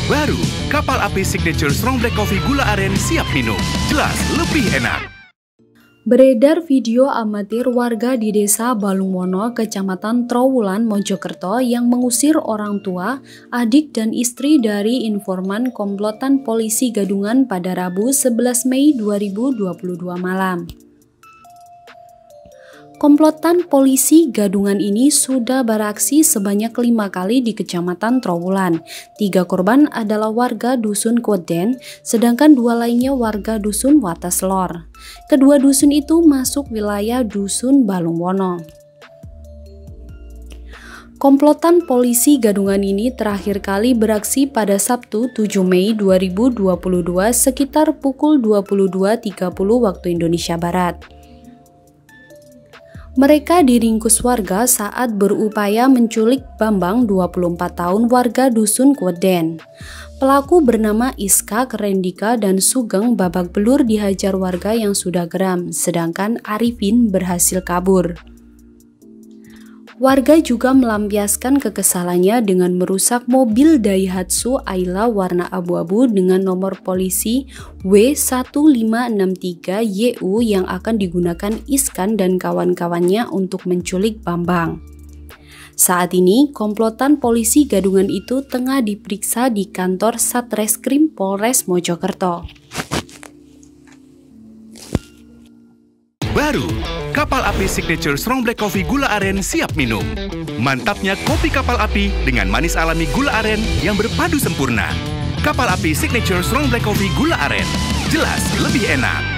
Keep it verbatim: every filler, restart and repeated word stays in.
Baru, kapal api Signature Strong Black Coffee Gula Aren siap minum. Jelas lebih enak. Beredar video amatir warga di Desa Balungwono, Kecamatan Trowulan, Mojokerto yang mengusir orang tua, adik, dan istri dari informan komplotan polisi Gadungan pada Rabu sebelas Mei dua ribu dua puluh dua malam. Komplotan polisi Gadungan ini sudah beraksi sebanyak lima kali di Kecamatan Trowulan. Tiga korban adalah warga Dusun Kweden, sedangkan dua lainnya warga Dusun Wataslor. Kedua dusun itu masuk wilayah Dusun Balungwono. Komplotan polisi Gadungan ini terakhir kali beraksi pada Sabtu tujuh Mei dua ribu dua puluh dua sekitar pukul dua puluh dua tiga puluh waktu Indonesia Barat. Mereka diringkus warga saat berupaya menculik Bambang, dua puluh empat tahun, warga Dusun Kweden. Pelaku bernama Iska Kerendika dan Sugeng babak belur dihajar warga yang sudah geram, sedangkan Arifin berhasil kabur. Warga juga melampiaskan kekesalannya dengan merusak mobil Daihatsu Ayla warna abu-abu dengan nomor polisi W satu lima enam tiga Y U yang akan digunakan Iskan dan kawan-kawannya untuk menculik Bambang. Saat ini, komplotan polisi Gadungan itu tengah diperiksa di kantor Satreskrim Polres Mojokerto. Baru, kapal api Signature Strong Black Coffee Gula Aren siap minum. Mantapnya kopi kapal api dengan manis alami gula aren yang berpadu sempurna. Kapal api Signature Strong Black Coffee Gula Aren. Jelas lebih enak.